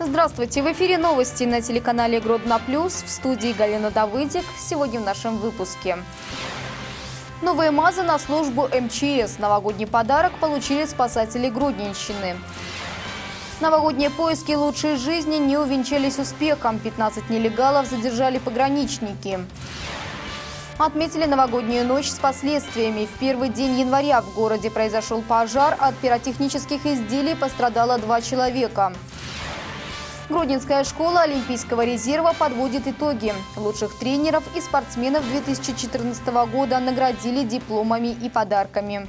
Здравствуйте! В эфире новости на телеканале Гродно Плюс. В студии Галина Давыдик. Сегодня в нашем выпуске. Новые МАЗы на службу МЧС. Новогодний подарок получили спасатели Гродненщины. Новогодние поиски лучшей жизни не увенчались успехом. 15 нелегалов задержали пограничники. Отметили новогоднюю ночь с последствиями. В первый день января в городе произошел пожар. От пиротехнических изделий пострадало 2 человека. Гродненская школа Олимпийского резерва подводит итоги. Лучших тренеров и спортсменов 2014 года наградили дипломами и подарками.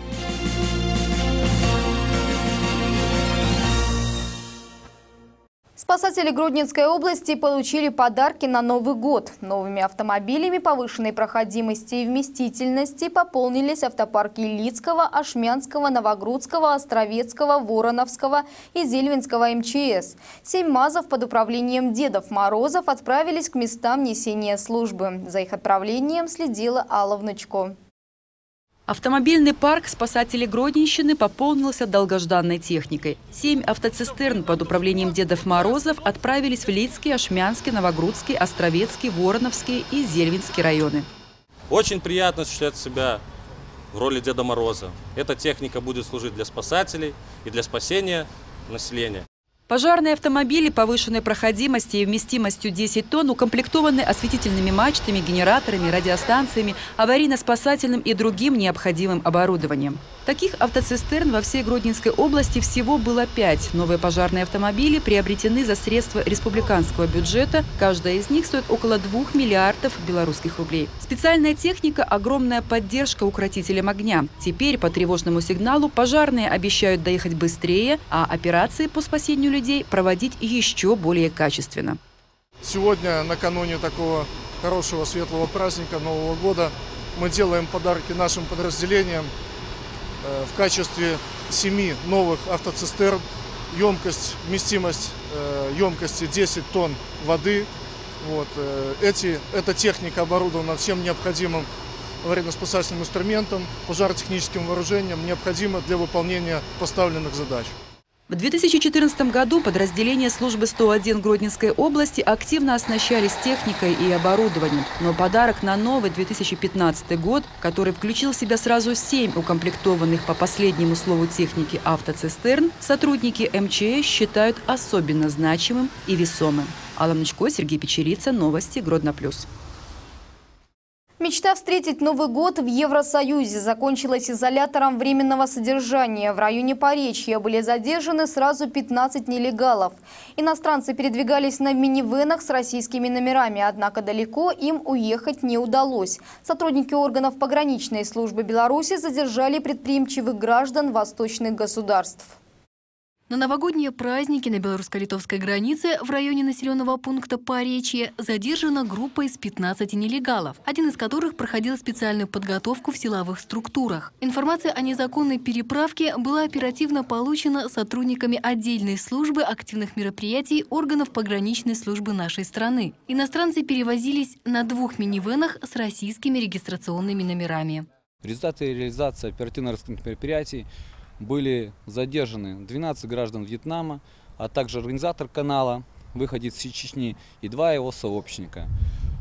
Спасатели Гродненской области получили подарки на Новый год. Новыми автомобилями повышенной проходимости и вместительности пополнились автопарки Лидского, Ашмянского, Новогрудского, Островецкого, Вороновского и Зельвинского МЧС. 7 МАЗов под управлением Дедов Морозов отправились к местам несения службы. За их отправлением следила Алла Внучко. Автомобильный парк спасателей Гродненщины пополнился долгожданной техникой. 7 автоцистерн под управлением Дедов Морозов отправились в Лидский, Ашмянский, Новогрудский, Островецкий, Вороновский и Зельвинский районы. Очень приятно ощущать себя в роли Деда Мороза. Эта техника будет служить для спасателей и для спасения населения. Пожарные автомобили повышенной проходимости и вместимостью 10 тонн укомплектованы осветительными мачтами, генераторами, радиостанциями, аварийно-спасательным и другим необходимым оборудованием. Таких автоцистерн во всей Гродненской области всего было 5. Новые пожарные автомобили приобретены за средства республиканского бюджета. Каждая из них стоит около 2 миллиардов белорусских рублей. Специальная техника – огромная поддержка укротителям огня. Теперь по тревожному сигналу пожарные обещают доехать быстрее, а операции по спасению людей проводить еще более качественно. Сегодня, накануне такого хорошего светлого праздника Нового года, мы делаем подарки нашим подразделениям в качестве 7 новых автоцистерн. Вместимость емкости 10 тонн воды. Эта техника оборудована всем необходимым аварийно-спасательным инструментом, пожаротехническим вооружением, необходимо для выполнения поставленных задач. В 2014 году подразделения службы 101 Гродненской области активно оснащались техникой и оборудованием. Но подарок на новый 2015 год, который включил в себя сразу 7 укомплектованных по последнему слову техники автоцистерн, сотрудники МЧС считают особенно значимым и весомым. Алла Внучко, Сергей Печерица, новости Гродно Плюс. Мечта встретить Новый год в Евросоюзе закончилась изолятором временного содержания. В районе Поречья были задержаны сразу 15 нелегалов. Иностранцы передвигались на минивенах с российскими номерами, однако далеко им уехать не удалось. Сотрудники органов пограничной службы Беларуси задержали предприимчивых граждан восточных государств. На новогодние праздники на белорусско-литовской границе в районе населенного пункта Поречье задержана группа из 15 нелегалов, один из которых проходил специальную подготовку в силовых структурах. Информация о незаконной переправке была оперативно получена сотрудниками отдельной службы активных мероприятий органов пограничной службы нашей страны. Иностранцы перевозились на 2 минивенах с российскими регистрационными номерами. В результате реализации оперативно-розыскных мероприятий были задержаны 12 граждан Вьетнама, а также организатор канала, выходец из Чечни, и 2 его сообщника,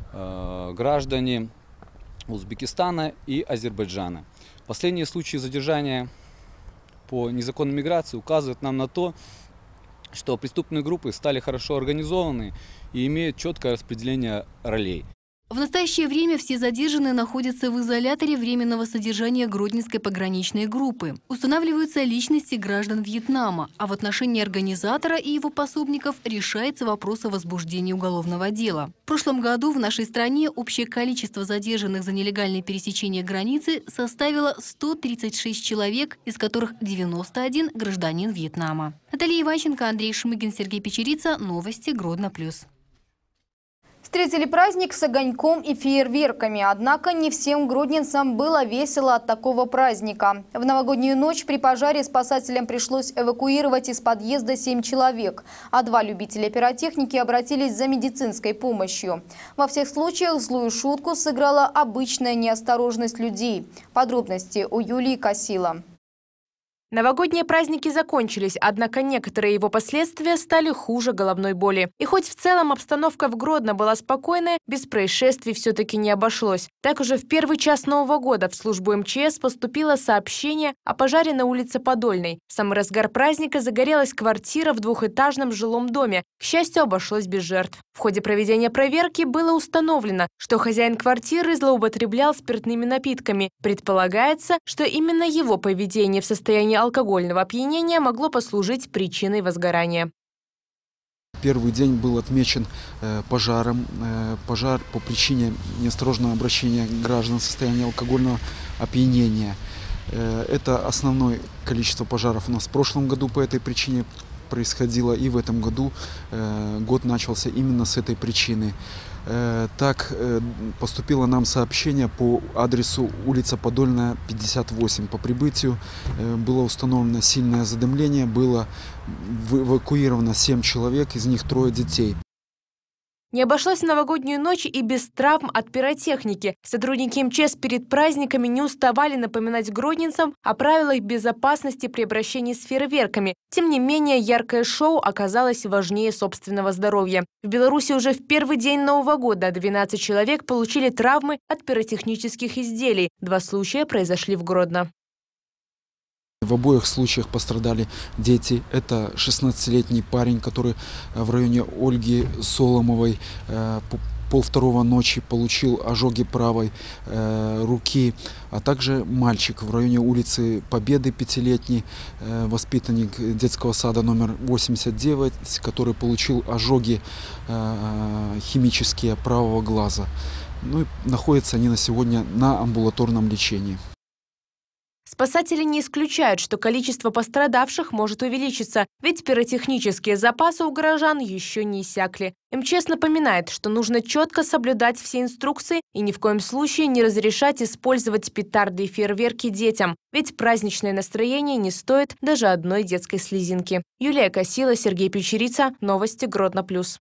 граждане Узбекистана и Азербайджана. Последние случаи задержания по незаконной миграции указывают нам на то, что преступные группы стали хорошо организованы и имеют четкое распределение ролей. В настоящее время все задержанные находятся в изоляторе временного содержания Гродненской пограничной группы. Устанавливаются личности граждан Вьетнама, а в отношении организатора и его пособников решается вопрос о возбуждении уголовного дела. В прошлом году в нашей стране общее количество задержанных за нелегальное пересечение границы составило 136 человек, из которых 91 гражданин Вьетнама. Наталья Иванченко, Андрей Шмыгин, Сергей Печерица. Новости Гродно Плюс. Встретили праздник с огоньком и фейерверками. Однако не всем гродненцам было весело от такого праздника. В новогоднюю ночь при пожаре спасателям пришлось эвакуировать из подъезда 7 человек, а 2 любителя пиротехники обратились за медицинской помощью. Во всех случаях злую шутку сыграла обычная неосторожность людей. Подробности у Юлии Косила. Новогодние праздники закончились, однако некоторые его последствия стали хуже головной боли. И хоть в целом обстановка в Гродно была спокойная, без происшествий все-таки не обошлось. Так уже в первый час Нового года в службу МЧС поступило сообщение о пожаре на улице Подольной. В самый разгар праздника загорелась квартира в двухэтажном жилом доме. К счастью, обошлось без жертв. В ходе проведения проверки было установлено, что хозяин квартиры злоупотреблял спиртными напитками. Предполагается, что именно его поведение в состоянии алкогольного опьянения могло послужить причиной возгорания. Первый день был отмечен пожаром. Пожар по причине неосторожного обращения граждан в состоянии алкогольного опьянения. Это основное количество пожаров у нас в прошлом году по этой причине происходило, и в этом году год начался именно с этой причины. Так, поступило нам сообщение по адресу улица Подольная, 58. По прибытию было установлено сильное задымление, было эвакуировано 7 человек, из них 3 детей. Не обошлось в новогоднюю ночь и без травм от пиротехники. Сотрудники МЧС перед праздниками не уставали напоминать гродненцам о правилах безопасности при обращении с фейерверками. Тем не менее, яркое шоу оказалось важнее собственного здоровья. В Беларуси уже в первый день Нового года 12 человек получили травмы от пиротехнических изделий. 2 случая произошли в Гродно. В обоих случаях пострадали дети. Это 16-летний парень, который в районе Ольги Соломовой полвторого ночи получил ожоги правой руки, а также мальчик в районе улицы Победы, 5-летний воспитанник детского сада номер 89, который получил ожоги химические правого глаза. Ну и находятся они на сегодня на амбулаторном лечении. Спасатели не исключают, что количество пострадавших может увеличиться, ведь пиротехнические запасы у горожан еще не иссякли. МЧС напоминает, что нужно четко соблюдать все инструкции и ни в коем случае не разрешать использовать петарды и фейерверки детям, ведь праздничное настроение не стоит даже одной детской слезинки. Юлия Косила, Сергей Печерица. Новости Гродно Плюс.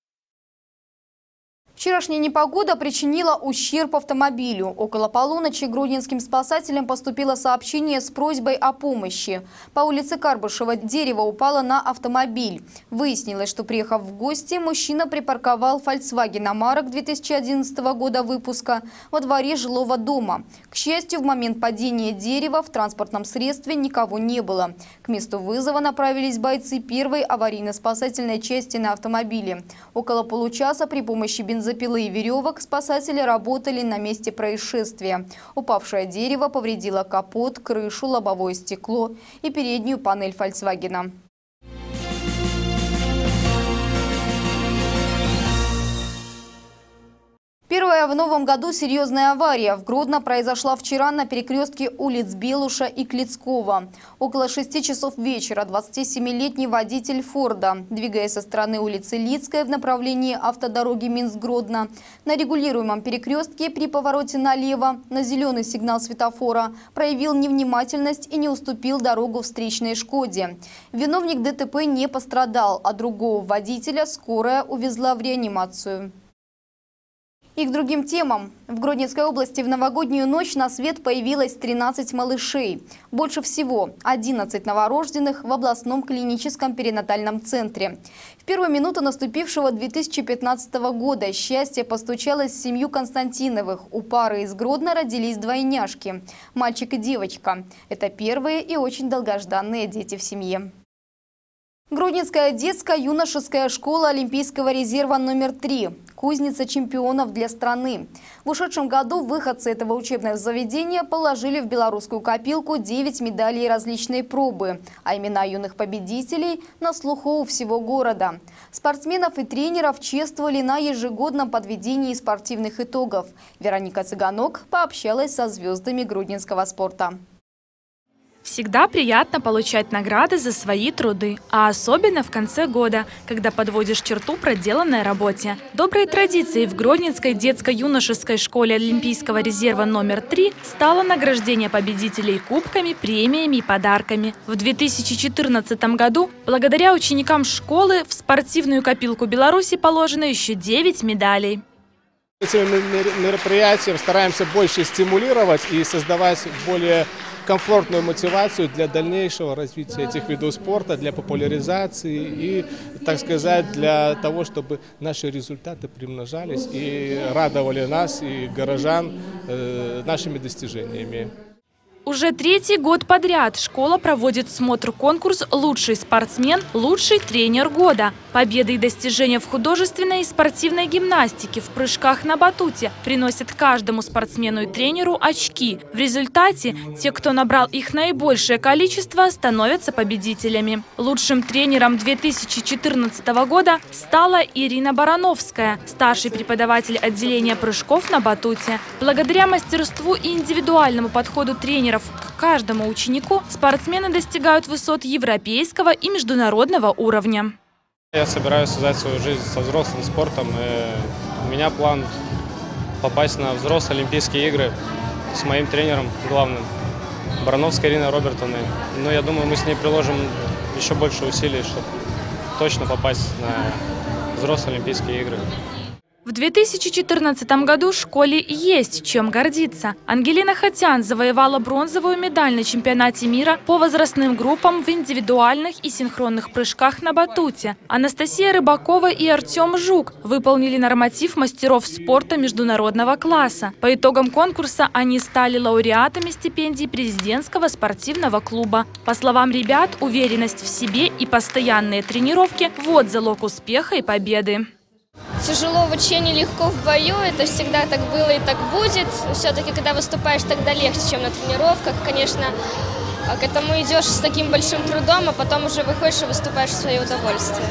Вчерашняя непогода причинила ущерб автомобилю. Около полуночи гродненским спасателям поступило сообщение с просьбой о помощи. По улице Карбышева дерево упало на автомобиль. Выяснилось, что, приехав в гости, мужчина припарковал Volkswagen Amarok 2011 года выпуска во дворе жилого дома. К счастью, в момент падения дерева в транспортном средстве никого не было. К месту вызова направились бойцы первой аварийно-спасательной части на автомобиле. Около получаса при помощи бензопилы и веревок спасатели работали на месте происшествия. Упавшее дерево повредило капот, крышу, лобовое стекло и переднюю панель Volkswagen. Первая в новом году серьезная авария в Гродно произошла вчера на перекрестке улиц Белуша и Клицкого. Около 6 часов вечера 27-летний водитель Форда, двигаясь со стороны улицы Лицкой в направлении автодороги Минск-Гродно, на регулируемом перекрестке при повороте налево на зеленый сигнал светофора проявил невнимательность и не уступил дорогу встречной «Шкоде». Виновник ДТП не пострадал, а другого водителя скорая увезла в реанимацию. И к другим темам. В Гродненской области в новогоднюю ночь на свет появилось 13 малышей. Больше всего 11 новорожденных в областном клиническом перинатальном центре. В первую минуту наступившего 2015 года счастье постучалось в семью Константиновых. У пары из Гродно родились двойняшки – мальчик и девочка. Это первые и очень долгожданные дети в семье. Гродненская детско-юношеская школа Олимпийского резерва номер 3 – кузница чемпионов для страны. В ушедшем году выходцы этого учебного заведения положили в белорусскую копилку 9 медалей различной пробы, а имена юных победителей на слуху у всего города. Спортсменов и тренеров чествовали на ежегодном подведении спортивных итогов. Вероника Цыганок пообщалась со звездами гродненского спорта. Всегда приятно получать награды за свои труды, а особенно в конце года, когда подводишь черту проделанной работе. Доброй традицией в Гродненской детско-юношеской школе Олимпийского резерва номер 3 стало награждение победителей кубками, премиями и подарками. В 2014 году, благодаря ученикам школы, в спортивную копилку Беларуси положено еще 9 медалей. Этим мероприятием стараемся больше стимулировать и создавать более комфортную мотивацию для дальнейшего развития этих видов спорта, для популяризации и, так сказать, для того, чтобы наши результаты примножались и радовали нас и горожан нашими достижениями. Уже 3-й год подряд школа проводит смотр-конкурс «Лучший спортсмен, лучший тренер года». Победы и достижения в художественной и спортивной гимнастике, в прыжках на батуте приносят каждому спортсмену и тренеру очки. В результате те, кто набрал их наибольшее количество, становятся победителями. Лучшим тренером 2014 года стала Ирина Барановская, старший преподаватель отделения прыжков на батуте. Благодаря мастерству и индивидуальному подходу тренера к каждому ученику спортсмены достигают высот европейского и международного уровня. Я собираюсь связать свою жизнь со взрослым спортом. И у меня план попасть на взрослые Олимпийские игры с моим тренером главным, Барановской Ириной Робертовной. Но я думаю, мы с ней приложим еще больше усилий, чтобы точно попасть на взрослые Олимпийские игры. В 2014 году школе есть чем гордиться. Ангелина Хатян завоевала бронзовую медаль на чемпионате мира по возрастным группам в индивидуальных и синхронных прыжках на батуте. Анастасия Рыбакова и Артем Жук выполнили норматив мастеров спорта международного класса. По итогам конкурса они стали лауреатами стипендий президентского спортивного клуба. По словам ребят, уверенность в себе и постоянные тренировки – вот залог успеха и победы. Тяжело в учении, легко в бою. Это всегда так было и так будет. Все-таки, когда выступаешь, тогда легче, чем на тренировках. Конечно, к этому идешь с таким большим трудом, а потом уже выходишь и выступаешь в свое удовольствие.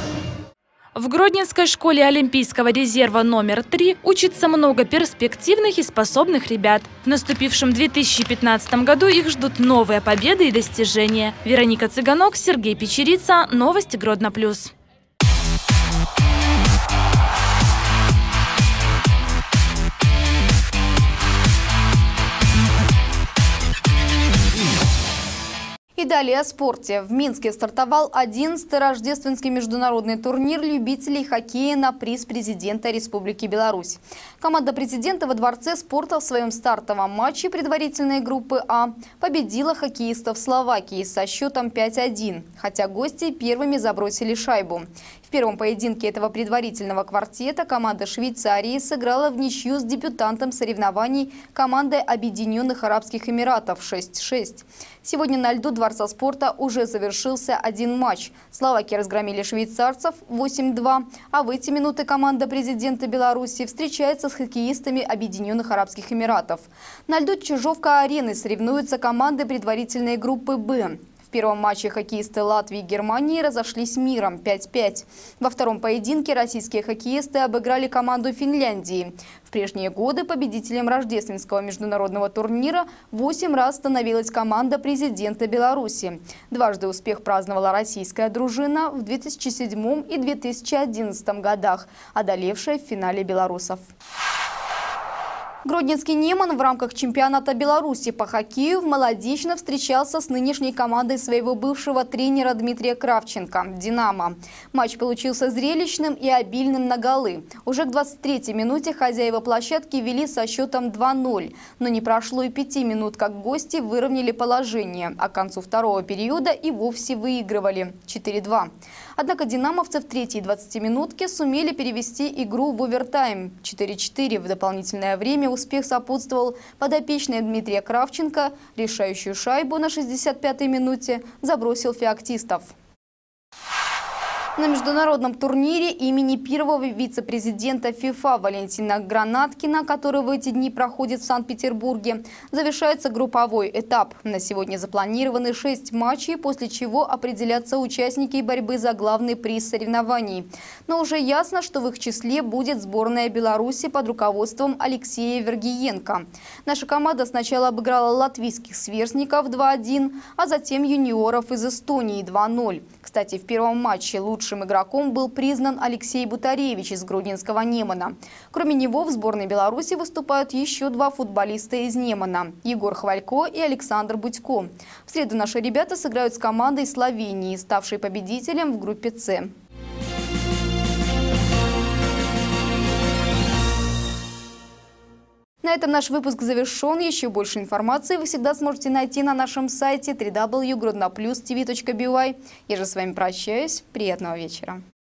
В Гродненской школе Олимпийского резерва номер 3 учится много перспективных и способных ребят. В наступившем 2015 году их ждут новые победы и достижения. Вероника Цыганок, Сергей Печерица. Новости Гродно+. И далее о спорте. В Минске стартовал 11-й рождественский международный турнир любителей хоккея на приз президента Республики Беларусь. Команда президента во Дворце спорта в своем стартовом матче предварительной группы А победила хоккеистов Словакии со счетом 5-1, хотя гости первыми забросили шайбу. В первом поединке этого предварительного квартета команда Швейцарии сыграла в ничью с дебютантом соревнований командой Объединенных Арабских Эмиратов 6-6. Сегодня на льду Дворца спорта уже завершился один матч. Словаки разгромили швейцарцев 8-2, а в эти минуты команда президента Беларуси встречается с хоккеистами Объединенных Арабских Эмиратов. На льду Чижовка-арены соревнуются команды предварительной группы «Б». В первом матче хоккеисты Латвии и Германии разошлись миром 5-5. Во втором поединке российские хоккеисты обыграли команду Финляндии. В прежние годы победителем рождественского международного турнира 8 раз становилась команда президента Беларуси. Дважды успех праздновала российская дружина в 2007 и 2011 годах, одолевшая в финале белорусов. Гродненский «Неман» в рамках чемпионата Беларуси по хоккею в молодечно встречался с нынешней командой своего бывшего тренера Дмитрия Кравченко «Динамо». Матч получился зрелищным и обильным на голы. Уже к 23-й минуте хозяева площадки вели со счетом 2-0. Но не прошло и 5 минут, как гости выровняли положение, а к концу второго периода и вовсе выигрывали 4-2. Однако динамовцы в третьей 20-минутке сумели перевести игру в овертайм 4-4. В дополнительное время успех сопутствовал подопечной Дмитрия Кравченко. Решающую шайбу на 65-й минуте забросил Феоктистов. На международном турнире имени первого вице-президента ФИФА Валентина Гранаткина, который в эти дни проходит в Санкт-Петербурге, завершается групповой этап. На сегодня запланированы 6 матчей, после чего определятся участники борьбы за главный приз соревнований. Но уже ясно, что в их числе будет сборная Беларуси под руководством Алексея Вергиенко. Наша команда сначала обыграла латвийских сверстников 2-1, а затем юниоров из Эстонии 2-0. Кстати, в первом матче лучшим игроком был признан Алексей Бутаревич из гродненского «Немана». Кроме него в сборной Беларуси выступают еще 2 футболиста из «Немана» – Егор Хвалько и Александр Будько. В среду наши ребята сыграют с командой Словении, ставшей победителем в группе «С». На этом наш выпуск завершен. Еще больше информации вы всегда сможете найти на нашем сайте www.grodnoplus.tv.by. Я же с вами прощаюсь. Приятного вечера.